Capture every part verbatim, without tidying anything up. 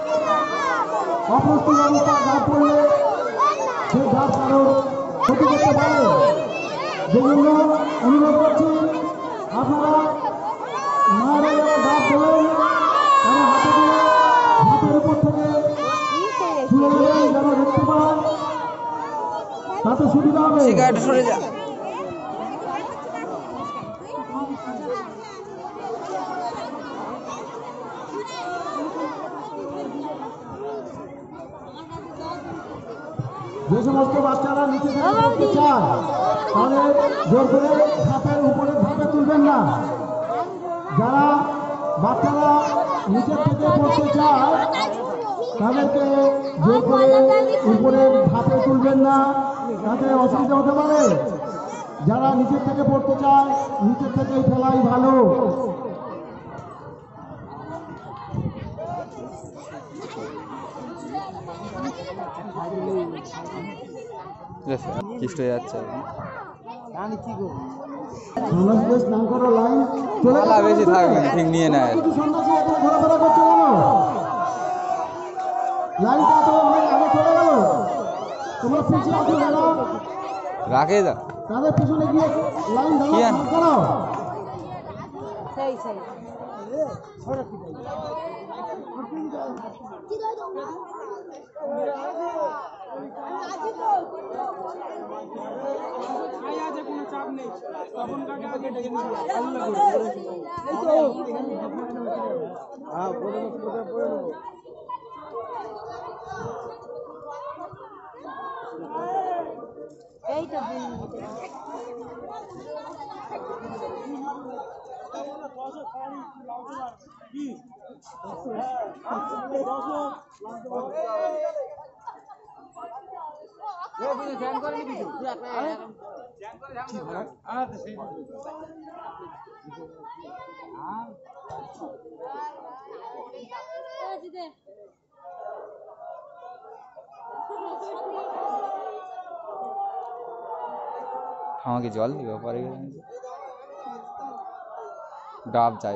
অপুষ্টি অবস্থা ডাব পড়লে সে ডাব কারোর ক্ষতি করতে পারে। যেজন্য অনুরোধ করছি আপনারা মায়েরা যারা ডাব দেবেন তারা হাতে দিয়ে হাতের উপর থেকে ছুঁড়ে দেবেন যেন দেখতে পায়, তাতে সুবিধা হবে। সরে যা। যে সমস্ত বাচ্চারা নিচে থেকে পড়তে চায় তাদের জোর করে ধাপের উপরে ধাপে তুলবেন না। যারা বাচ্চারা নিচের থেকে পড়তে চায় তাদেরকে জোর করে উপরের ধাপে তুলবেন না, তাতে অসুবিধা হতে পারে। যারা নিচের থেকে পড়তে চায় নিচের থেকেই ফেলাই ভালো। কিষ্ট হয়ে যাচ্ছে বেশি থাকবে না, ঠিক নিয়ে নেয়। রাখে যা তাদের পিছনে গিয়ে লাইন দাঁড়াও। আমাকে জল দিবে পরে ডাব চাই।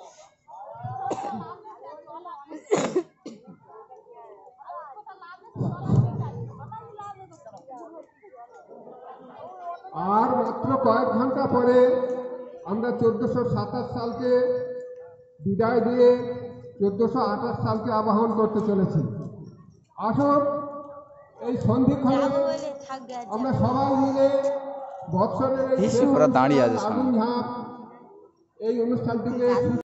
আর মাত্র কয়েক ঘন্টা পরে আমরা চোদ্দশো সাতাশ সালকে বিদায় দিয়ে চোদ্দশো আঠাশ সালকে আবাহন করতে চলেছি। আসুন এই সন্ধিক্ষণে আমরা সবাই মিলে বৎসরের দাঁড়িয়ে আছে আগুন ঝাঁপ এই অনুষ্ঠানটিকে